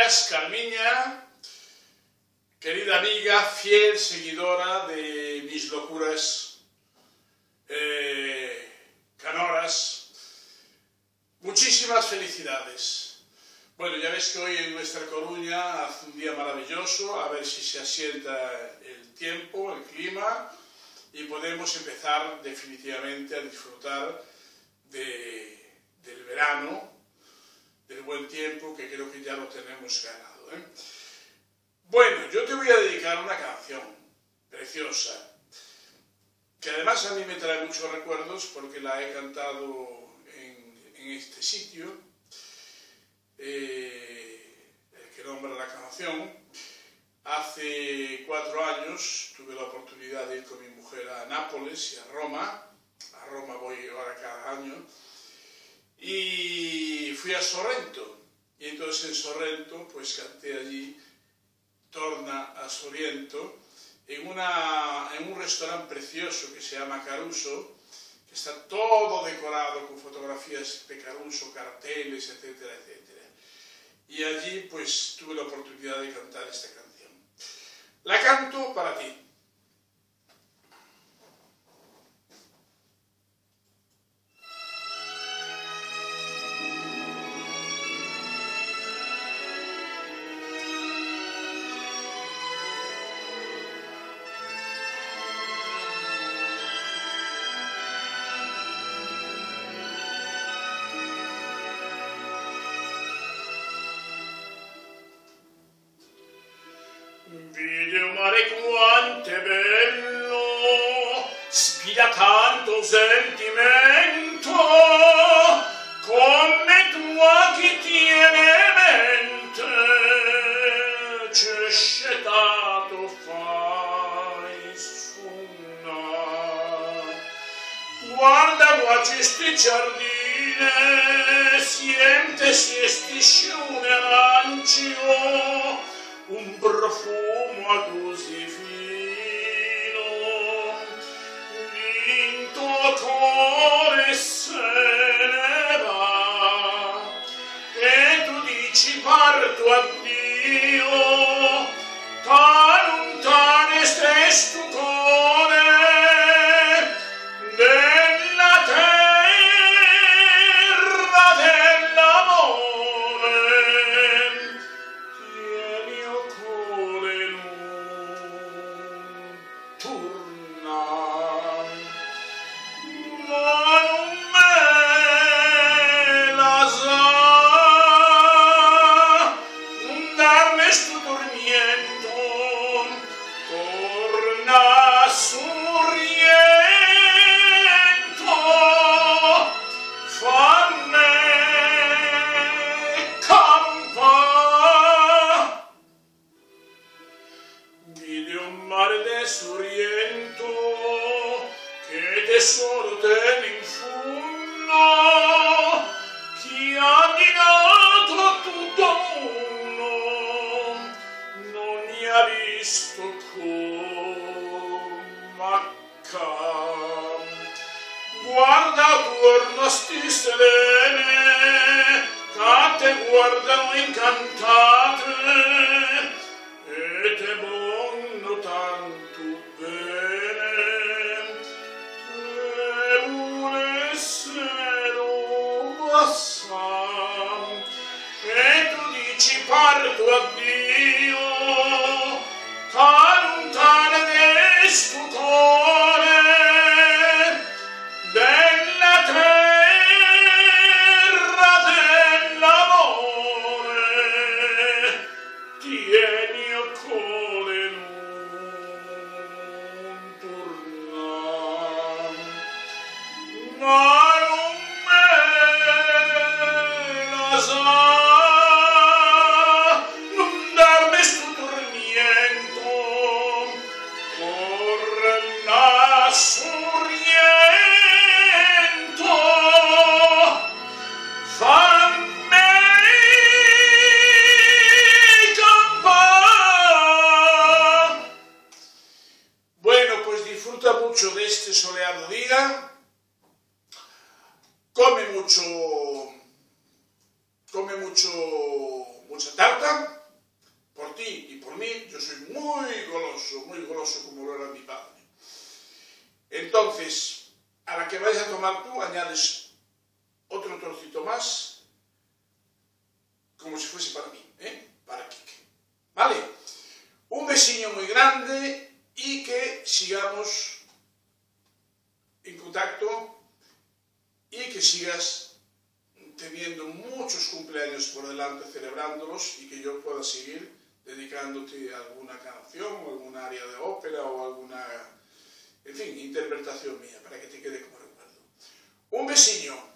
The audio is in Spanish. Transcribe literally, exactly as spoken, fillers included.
días, Carmiña, querida amiga, fiel seguidora de mis locuras eh, canoras. Muchísimas felicidades. Bueno, ya ves que hoy en nuestra Coruña hace un día maravilloso, a ver si se asienta el tiempo, el clima, y podemos empezar definitivamente a disfrutar de, del verano, del buen tiempo, que creo que ya lo tenemos ganado, ¿eh? Bueno, yo te voy a dedicar una canción preciosa, que además a mí me trae muchos recuerdos porque la he cantado en, en este sitio, eh, el que nombra la canción. Hace cuatro años tuve la oportunidad de ir con mi mujer a Nápoles y a Roma. A Roma voy ahora cada año. Y fui a Sorrento. Y entonces en Sorrento pues canté allí Torna a Sorrento en, una, en un restaurante precioso que se llama Caruso, que está todo decorado con fotografías de Caruso, carteles, etcétera, etcétera. Y allí pues tuve la oportunidad de cantar esta canción. La canto para ti. Vide un mare quanto è bello, spira tanto sentimento, come tua chi tiene mente, c'è scetato fai suonare. Guarda qua c'è sti giardine, siente si stiscione arancio, un profumo così fino, il tuo cuore se ne va, e tu dici parto addio, tan lontane stai stu cuore, nella terra dell'amore. Sorrento che tesoro tiene in fondo, chi ha minato tutto mondo non ne ha visto come accade. Guarda attorno sti serene che te guardano incantate e te vogliono tanto bene, te volessero passare, e tu dici parto addio, tan lontana del sto cuore, della terra dell'amore, tieni il cuore non tornare, ma non me la sa, non darmi sto tormento, torna a Sorrento, fammi campare. Bueno, pues disfruta mucho de este soleado día, come mucho, come mucho, mucha tarta, por ti y por mí, yo soy muy goloso, muy goloso como lo era mi padre. Entonces, a la que vayas a tomar tú, añades otro trocito más, como si fuese para mí, ¿eh? Para Quique. ¿Vale? Un besiño muy grande y que sigamos en contacto y que sigas teniendo muchos cumpleaños por delante, celebrándolos, y que yo pueda seguir dedicándote a alguna canción o alguna área de ópera o alguna, en fin, interpretación mía, para que te quede como recuerdo. Un besiño.